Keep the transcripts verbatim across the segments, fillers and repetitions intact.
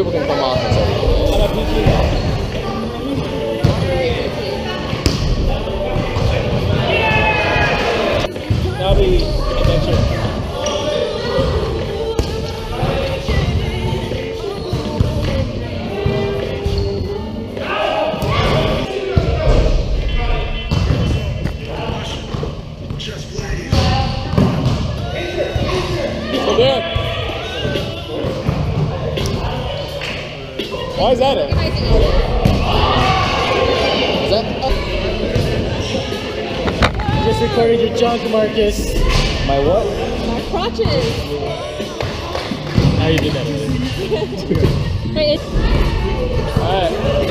people can come off and say. That'll be adventure. Good. Why is that it? Is that? Just recorded your junk, Marcus. My what? My crotches. How you did that? Wait, Alright.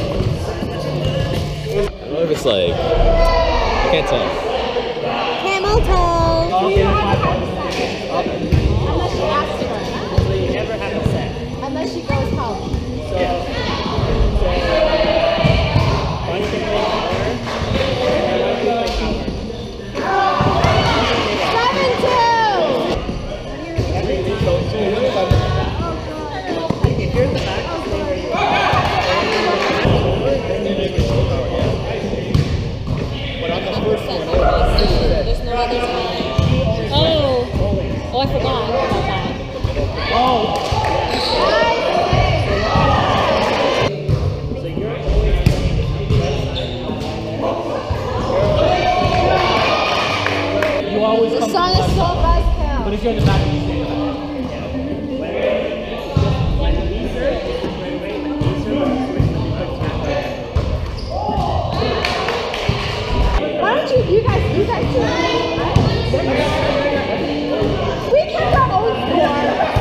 I don't know if it's like. I can't tell. camel toe. Okay. Unless she asks for it. So you never have a set. Unless she goes home. So, so one can play power, and one can play power. Seven two. Everything goes to you. If you're in the back, stay where you are. Then you make your full power, yeah. But on the first one, There's no other time. Oh. Oh, I forgot about that. oh, so you're always you always The come song to the is so left. buzzkill. But if you're in the back, you stay in the back. When we serve, it's just right away. When we serve, it's switch when we put your Why don't you, you guys, you guys do it? We can go old school.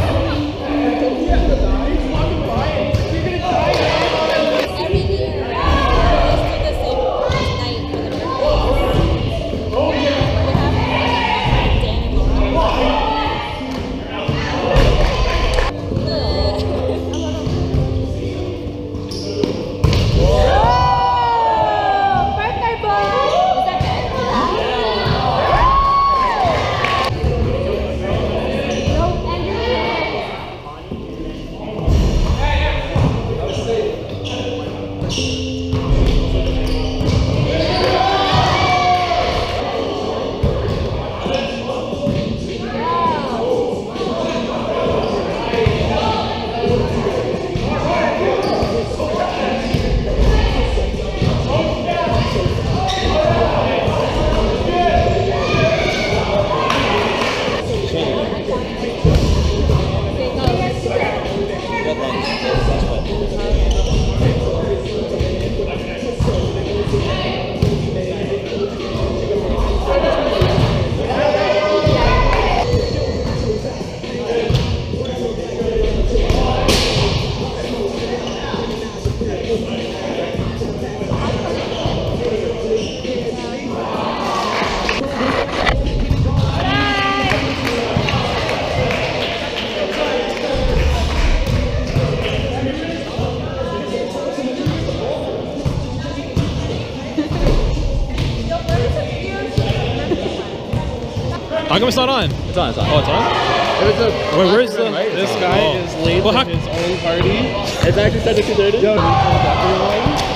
Every year, we always do the same night for the birthdays. We have Dan and Lauren. Whoa! Birthday boy! Is that good? No, and your How come it's not on? It's on, it's on. Oh, it's on? It was a Wait, where's the... right? This It's on. guy Oh. is late Well, to how- his own party. It's actually set to two thirty. Yo, he told everyone.